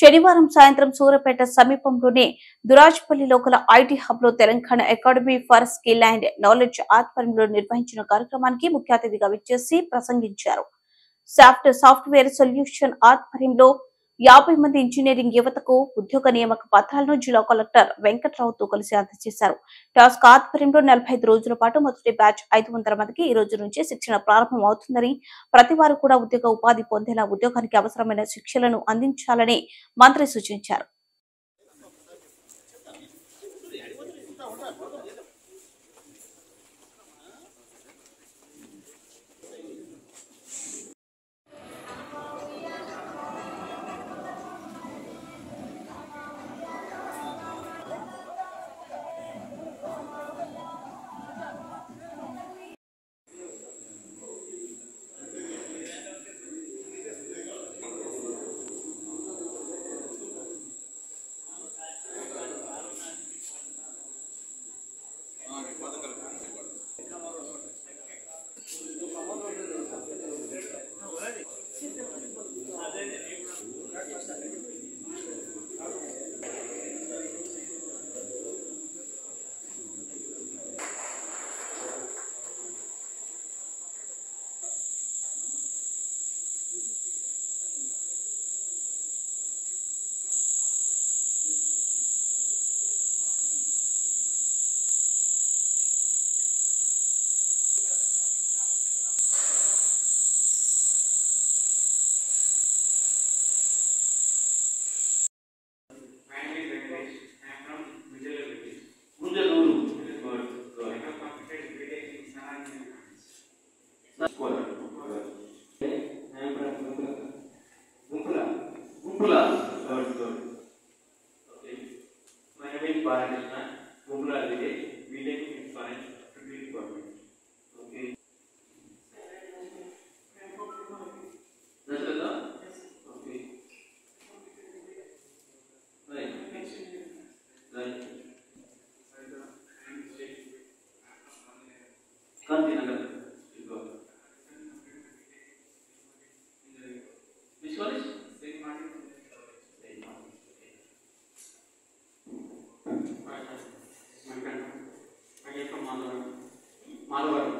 శనివారం సాయంత్రం సూర్యాపేట సమీపంలోని దురాజ్పల్లిలో గల ఐటీ హబ్ లో Telangana academy for skill and knowledge ఆధ్వర్యంలో నిర్వహించిన కార్యక్రమానికి ముఖ్య అతిథిగా విచ్చేసి ప్రసంగించారు. సాఫ్ట్వేర్ సొల్యూషన్ ఆధ్వర్యంలో 50 మంది ఇంజనీరింగ్ యువతకు ఉద్యోగ నియామక పత్రాలను జిల్లా కలెక్టర్ వెంకట్రావుతో కలిసి అందజేశారు. టాస్క్ ఆధ్వర్యంలో 45 రోజుల పాటు మొదటి బ్యాచ్ 500 మందికి ఈ రోజు నుంచి శిక్షణ ప్రారంభం అవుతుందని, ప్రతి వారు కూడా ఉద్యోగ ఉపాధి పొందేలా ఉద్యోగానికి అవసరమైన శిక్షలను అందించాలని మంత్రి సూచించారు. Malware.